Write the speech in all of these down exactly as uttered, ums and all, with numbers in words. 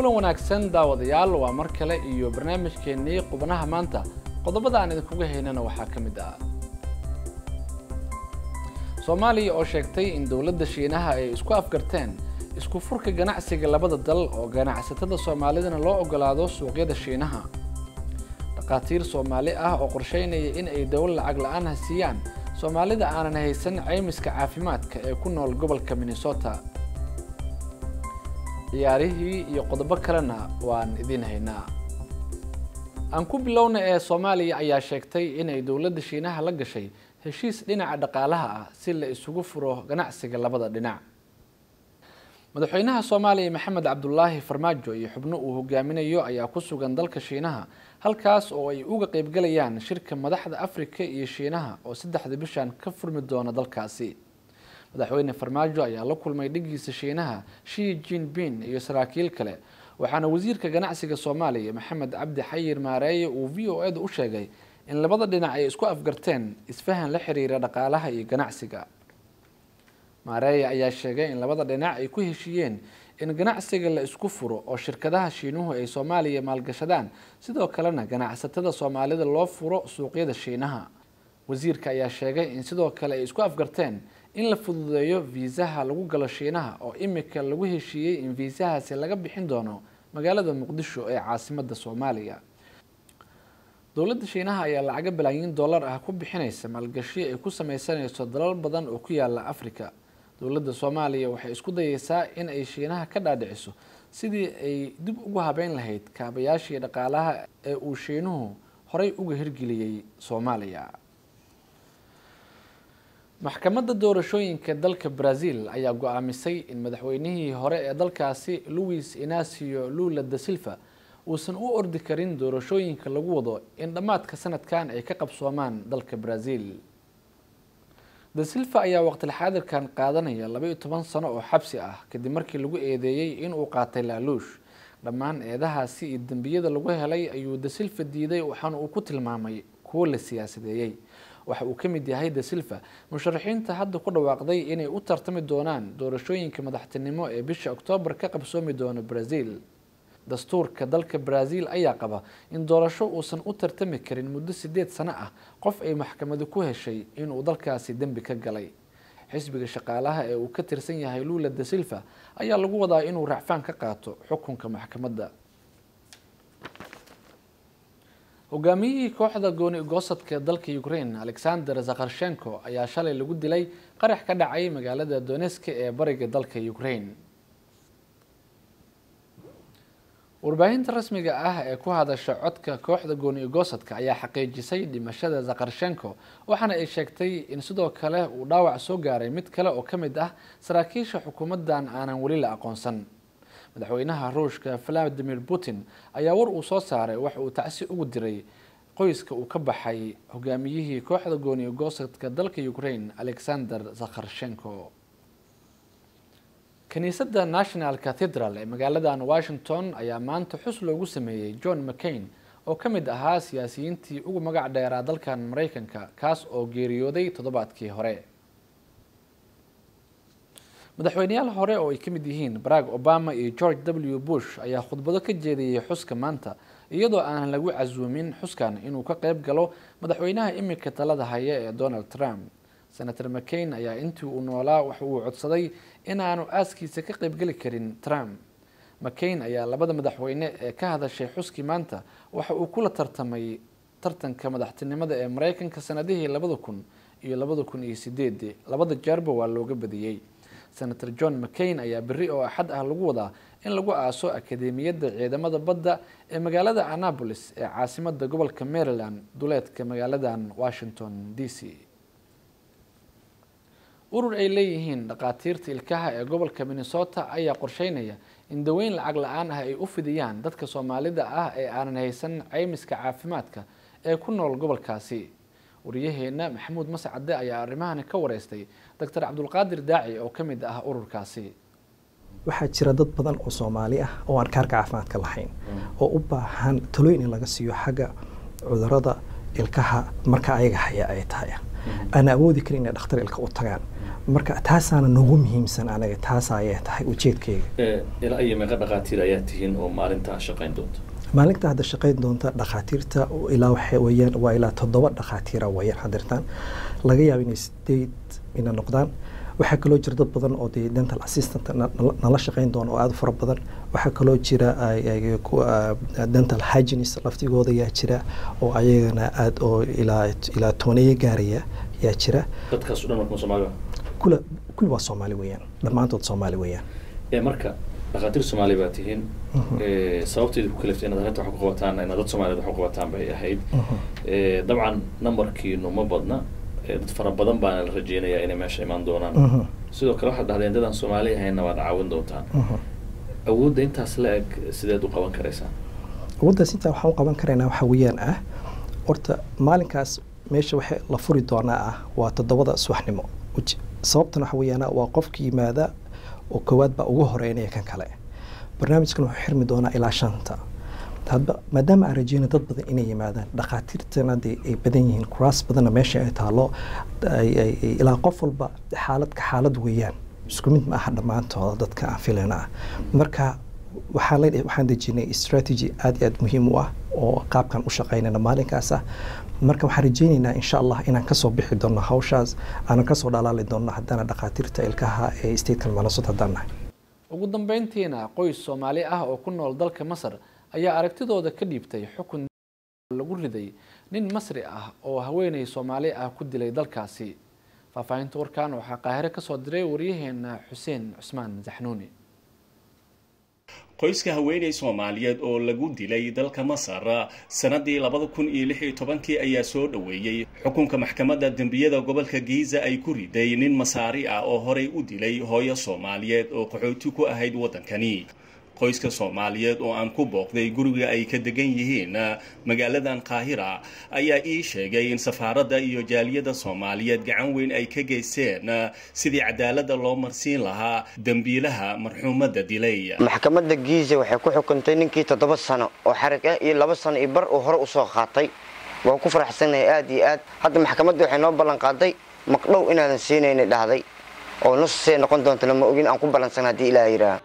kulan wanaagsan daawadayaal waa mar kale iyo barnaamijkeennii qubnaha maanta qodobada aan idinkuga haynana waxaa ka mid ah Soomaaliya oo sheegtay in dawladda Shiinaha ay isku afgarteen isku furka ganacsiga labada dal oo ganacsatada Soomaalida loo ogolaado suuqyada Shiinaha dhaqaatiir Soomaali ah oo qorsheynaya in ay dawlad lacag la'aan siiyaan Soomaalida aanan haysan caymiska caafimaadka ee ku nool gobolka Minnesota ciyaarihii iyo qodobo kalena waan idin haynaa aan ku bilowna ee Soomaaliya ayaa sheegtay in ay dawladda Shiinaha la gashay heshiis dhinaca dhaqaalaha ah si la isugu furo ganacsiga labada dhinac madaxweynaha Soomaaliya Maxamed Cabdullaahi Farmaajo iyo xubno uu hogaaminayo ayaa ku sugan dalka Shiinaha halkaas oo ay uga qayb galayaan shirka madaxda Afrika iyo Shiinaha oo saddexda bishan ka furmi doona dalkaasi madaxweyne Farmaajo ayaa la kulmay dhigiisa Shiinaha Xi Jinping iyo saraakiil kale waxaana wasiirka ganacsiga Soomaaliya Maxamed Cabdi Xayir Maareeye uu V O A u sheegay in labada dhinac ay isku afgarteen isfahan la xiriira dhaqaalaha iyo ganacsiga Maareeye ayaa sheegay in labada dhinac ay ku heshiiyeen in ganacsiga la isku furo oo shirkadaha Shiinuhu ay Soomaaliya maalgashadaan sidoo kalena ganacsatada Soomaalida loo furo suuqyada Shiinaha wasiirka ayaa sheegay in sidoo kale ay isku afgarteen in la fududeeyo viisaha lagu galo Shiinaha oo imika lagu heshiiyay in viisahaasi laga bixin doono magaalada Muqdisho ee caasimadda Soomaaliya dawladda Shiinaha ayaa lacag bilyan dollar ah ku bixinaysa maalgashi ay ku sameysanayso dalal badan oo ku yaala Afrika dawladda Soomaaliya waxay isku dayaysaa in ay Shiinaha ka dhaadhiciso sidii ay dib ugu habeyn lahayd kaabayaashii dhaqaalaha ee uu Shiinuhu horay uga hirgeliyay Soomaaliya maxkamadda doorashooyinka dalka Brazil ayaa go'aamisay in madaxweynihii hore ee dalkaasi Luiz Inácio Lula da Silva uusan u ordi karin doorashooyinka lagu wado in dhamaadka sanadkan ay ka qabsoomaan dalka Brazil da Silva ayaa waqti xaadirkan qaadanaya laba iyo toban sano oo xabsi ah kadib markii lagu eedeeyay in uu qaatay laaluush dhammaan eedahaasi iyo dambiyada lagu helay ayuu da Silva diiday waxaana uu ku tilmaamay kuwo la siyaasadeeyay waxa uu ka mid yahay da Silva musharaxiinta hadda ku dhawaaqday inay u tartami doonaan doorashooyinka madaxtinimo ee bisha Oktoobar ka qabsoomi doona Brazil dastuurka dalka Brazil ayaa qaba in doorasho uusan u tartami karin muddo sideed sano ah qof ay maxkamadu ku heshay inuu dalkaasi dambi ka galay xisbiga shaqaalaha ee uu ka tirsan yahay Lula da Silva ayaa lagu wadaa inuu racfaan ka qaato xukunka maxkamadda hogaamiyihii kooxda gooni goosadka dalka Ukraine Alexander Zakharchenko ayaa shalay lagu dilay qarax ka dhacay magaalada Donetsk ee bariga dalka Ukraine warbaahinta rasmiga ah ee ku hadasha codka kooxda gooni goosadka ayaa xaqiijisay dhimashada Zakharchenko waxaana ay sheegtay in sidoo kale uu dhaawac soo gaaray mid kale oo ka mid ah saraakiisha xukuumaddan aanan wali la aqoonsan madaxweynaha Ruushka Vladimir Putin ayaa war uu soo saaray wax uu tacsi ugu diray qoyska uu ka baxay hogaamiyihii kooxda gooni goosadka dalka Ukraine Alexander Zakharchenko kaniisadda National Cathedral ee magaalada Washington ayaa maanta xus loogu sameeyay John McCain oo ka mid ahaa siyaasiyiintii ugu magac dheeraa dalkan Mareykanka kaas oo geeriyooday toddobaadkii hore madaxweynayaal hore oo ay ka mid yihiin Barack Obama iyo George W Bush ayaa khudbado ka jeediyay xuska maanta iyadoo aan lagu casuumin xuskan inuu ka qayb galo madaxweynaha imika talada haya ee Donald Trump Senator McCain ayaa intii uu noolaa wax uu codsaday in aanu aaskiisa ka qayb gali karin Trump McCain ayaa labada madaxweyne ee ka hadashay xuskii maanta waxa uu kula tartamay tartanka madaxtinimada ee Mareykanka sanadihii labada kun iyo labada kun iyo sideed labada jeerba waa looga badiyay Senator John McCain ayaa berri oo axad ah lagu wadaa in lagu aaso akademiyadda ciidamada badda ee magaalada Annapolis ee caasimadda gobolka Maryland duleedka magaaladan Washington D C urur ay leeyihiin dhaqaatiirta ilkaha ee gobolka Minnesota ayaa qorsheynaya in daweyn lacag la'aan ah ay u fidiyaan dadka Soomaalida ah ee aanan haysan caymiska caafimaadka ee ku nool gobolkaasi wariyaheena Maxamuud Mascade ayaa arrimahan ka wareystay Doctor Cabdulqaadir Daaci oo ka mid ah ururkaasi waxaa jira dad badan oo Soomaali ah oo aan kaarka caafimaadka lahayn oo u baahan talooyin in laga siiyo xagga cudurrada ilkaha marka ayaga haya ay tahay ana awoodi karin in dhakhtar ilka u tagaan marka taasaana nagu muhiimsan anaga taas ayay tahay ujeedkayga ilaa ay meeqa dhaqaatiir ayaa tihiin oo maalinta shaqayn doonta maalinta hadda shaqayn doonta dhaqaatiirta ilaa waxay weeyaan waa ilaa toddoba dhaqaatiira weeyaan hadirtaan laga yaabo inay sideed inay noqdaan waxaa kaloo jira dad badan oo dee dental assistant nala shaqayn doona oo aad u fara badan waxaa kaloo jira dental hygienist laftigooda yaa jira oo ayagana aad oo ilaa ilaa tobaneeyo gaaraya yaa jira dadkaas dhan marka Soomaaliya kula kul waa Soomaali weeyaan dhamaantood Soomaali weeyaan ee marka dhaqaatiir Soomaali baa tihiin ee sababteedu ku kaliftay inaad arrinta wax ku qabataan inaad dad Soomaaliyeed wax ku qabataan bay ahayd ee dabcan numberkiinu ma badna dad fara badan baan la rajeynayaa inay meesha imaan doonaan sidoo kale waxaad dhahdeen dadaan Soomaali ahayna waad caawin doontaan awoodda intaas la eg sideed u qaban karaysaan awooddaas intaa waxaan u qaban karaynaa waxa weeyaan ah horta maalinkaas meesha waxa la furi doonaa ah waa toddobada subaxnimo sababtana waxa weeyaan waa qofkii yimaada oo koowaad baa ugu horeynaya kan kale barnaamijkan wuxuu xirmi doonaa ilaa shanta hadba maadaama aan rajeyno dad badan inay yimaadaan dhaqaatiirtana ay badan yihiin kuraas badanna meesha ay taalo ilaa qof walba xaalad ka xaalad weeyaan isku mid ma aha dhammaantooda dadka aan filayna ah marka waxaan leeyahay waxaan dejinay strategy aad iyo aad muhiim u ah oo qaabkan u shaqeynayna maalinkaas ah marka waxaan rajeynaynaa insha Allah inaan ka soo bixi doono hawshaas aan ka soo dhalaali doono haddana dhaqaatiirta ilkaha ee state-kan Minnesota haddana ugu dambeyntiina qoys Soomaali ah oo ku nool dalka Masar ayaa aragtidooda ka dhiibtay xukun lagu riday nin Masri ah oo haweeney Soomaali ah ku dilay dalkaasi faafahinta warkaan waxa Qaahire ka soo diray wariyaheena Xuseen Cusmaan Zaxnuuni qoyska haweeney Soomaaliyeed oo lagu dilay dalka Masar sanadii laba kun iyo lix iyo toban ayaa soo dhaweeyay xukunka maxkamadda dambiyada gobolka Giza ay ku riday nin Masaari ah oo horey u dilay hooyo Soomaaliyeed oo qaxooti ku ahayd wadankani qoyska Soomaaliyeed oo aan ku booqday guriga ay ka degan yihiin magaaladan Qaahira ayaa ii sheegay in safaaradda iyo jaaliyada Soomaaliyeed gacan weyn ay ka geysteen sidii cadaaladda loo marsiin lahaa dambiilaha marxuumadda dilay maxkamadda Giza waxay ku xukuntay ninkii toddoba sano oo xarig ah iyo laba sano iyo bar oo hore u soo qaatay waan ku faraxsanahay aad iyo aad hadda maxkamadda waxay noo ballan qaaday maqdhow inaadan siinayna dhahday oo nus see noqon doonto lama ogin aan ku balansan haddii Ilaahay yiraahdo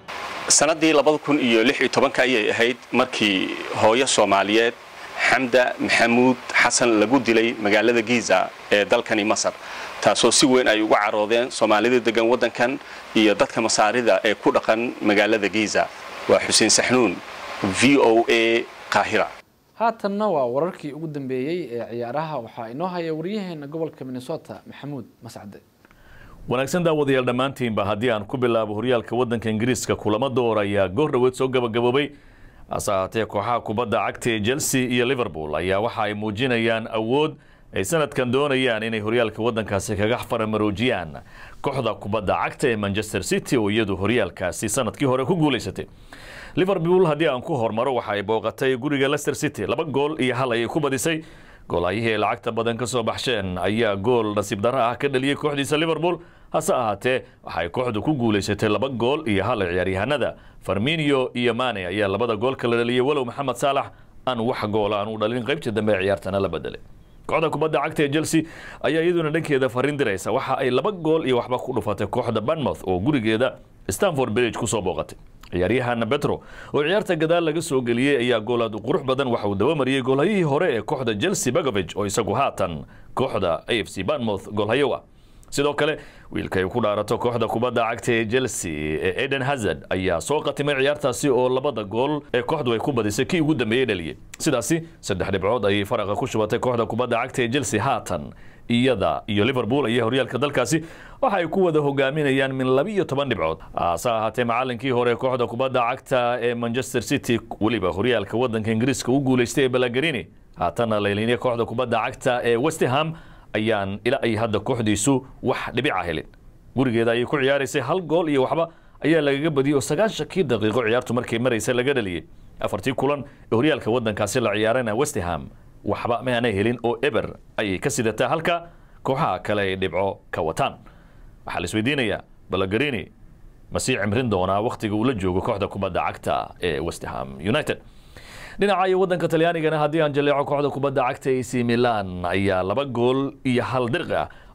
sanadii laba kun iyo lix iyo toban ayay ahayd markii hooyo Soomaaliyeed Xamda Maxamuud Xasan lagu dilay magaalada Giza ee dalkani Masar taasoo si weyn ay uga caroodeen Soomaalida degan wadankan iyo dadka Masaarida ee ku dhaqan magaalada Giza waa Xuseen Saxnuun V O A Qaahira haatanna waa wararkii ugu dambeeyay ee ciyaaraha waxa inoo haya wariyaheena gobolka Minnesota Maxamuud Mascade wanaagsan daawadayaal dhammaantiinba haddii aan ku bilaabo horyaalka waddanka Ingiriiska kulamo door ayaa goor dhaweed soo gabagaboobay asaatee kooxaha kubadda cagta ee Chelsea iyo Liverpool ayaa waxa ay muujinayaan awood ay sanadkan doonayaan inay horyaalka waddankaasi kaga faramaroojiyaan kooxda kubadda cagta ee Manchester City oo iyadu horyaalkaasi sanadkii hore ku guuleysatay Liverpool haddii aan ku hormaro waxa ay booqatay guriga Leicester City laba gool iyo hal ay ku badisay goolaayihii lacagta badan ka soo baxsheen ayaa gool nasiib darro ah ka dhaliyay kooxdiisa Liverpool hase ahaatee waxay kooxdu ku guuleysatay laba gool iyo hal ciyaaryahanada Firmino iyo Mane ayaa labada gool kala dhaliyay walow Mohamed Salah aan wax gool aan u dhalin qaybta dambe ciyaartana la bedelay kooxda kubadda cagta ee Chelsea ayaa iyaduna dhankeeda fariin diraysa waxa ay laba gool iyo waxba ku dhufatay kooxda Bournemouth oo gurigeeda Stamford Bridge ku soo booqatay ciyaaryahan Petro oo ciyaarta gadaal laga soo galiyay ayaa gool aad u qurux badan waxa uu daba mariyay goolhayihii hore ee kooxda Chelsea Begovic oo isagu haatan kooxda A F C Bournemouth goolhayo ah sidoo kale wiilka ay ku dhaarato kooxda kubadda cagta ee Chelsea ee Eden Hazard ayaa soo qatimay ciyaartaasi oo labada gool ee kooxdu ay ku badisay kii ugu dambeeyay dhaliyay sidaasi saddex dhibcood ay faraqa ku shubatay kooxda kubadda cagta ee Chelsea haatan iyada iyo Liverpool ayaa horyaalka dalkaasi waxa ay ku wada hogaaminayaan min laba iyo toban dhibcood asa ahaatee macallinkii hore kooxda kubadda cagta ee Manchester City waliba horyaalka waddanka Ingiriiska u guuleystay Pellegrini haatana leelinaya kooxda kubadda cagta ee West Ham ayaan ila ay hadda kooxdiisu wax dhibic ah helin gurigeeda ay ku ciyaaraysay hal gool iyo waxba ayaa lagaga badiyay sagaashan daqiiqo ciyaartu markay maraysay laga dhaliyay afartii kulan ee horyaalka waddankaasi la ciyaarana West Ham waxba ma aanay helin oo eber ay ka sidataa halka kooxaha kale ay dhibco ka wataan waxa la isweydiinayaa Pellegrini ma sii cimrin doonaa waqtiga uu la joogo kooxda kubadda cagta ee West Ham United dhinaca waddanka Talyaanigana haddii aan jaleeco kooxda kubadda cagta A C Milan ayaa laba gool iyo hal dirqi ah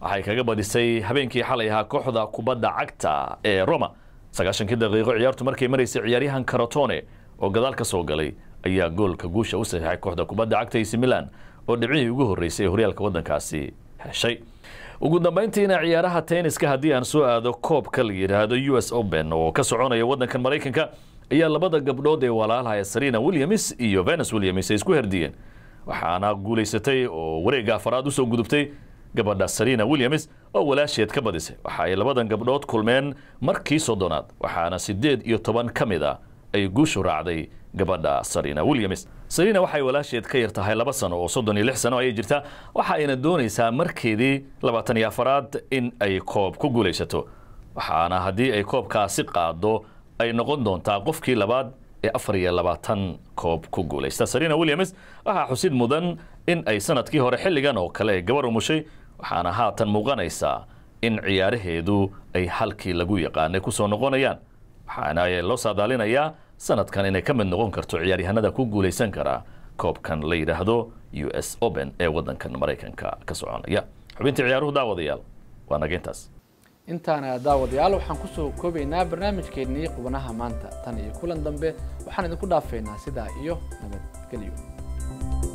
waxay kaga badisay habeenkii xalay ahaa kooxda kubadda cagta ee Roma sagaashankii daqiiqo ciyaartu markay maraysay ciyaaryahan Crotone oo gadaal ka soo galay ayaa goolka guusha u saxiixay kooxda kubadda cagta A C Milan oo dhibcihii ugu horeysay horyaalka wadankaasi heshay. ugu dambeyntiina ciyaaraha tenniska haddii aan soo aado koobka la yiraahdo U S Open oo ka soconaya wadankan Mareykanka ayaa labada gabdhood ee walaalaha Serena Williams iyo Venus Williams ay isku herdiyeen waxaana guuleysatay oo wareegga afraad u soo gudubtay gabadha Serena Williams oo walaasheed ka badisay waxa ay labadan gabdhood kulmeen markii soddonaad waxaana sideed iyo toban kamida ay guushu raacday gabadha Serena Williams. Serena waxay walaasheed ka yartahay laba sano oo soddon iyo lix sano ay jirtaa waxa ayna doonaysaa markeedii labaatan iyo afraad in ay koob ku guuleysato waxaana haddii ay koobkaasi qaado ay noqon doontaa qofkii labaad ee afar iyo labaatan koob ku guuleysta. Serena Williams waxaa xusid mudan in ay sanadkii hore xilligan oo kale gabar umushay waxaana haatan muuqanaysaa in ciyaaraheedu ay halkii lagu yaqaanay ku soo noqonayaan waxaana loo saadaalinayaa sanadkan inay ka mid noqon karto ciyaaryahanada ku guuleysan kara koobkan la yiraahdo U S Open ee wadankan Mareykanka ka soconaya. xubintii ciyaaruhu daawadayaal waa nageentaas intaana daawadayaal waxaan ku soo koobaynaa barnaamijkeennii qubanaha maanta tan iyo kulan dambe waxaan idinku dhaafeynaa sidaa iyo nabadgelyo.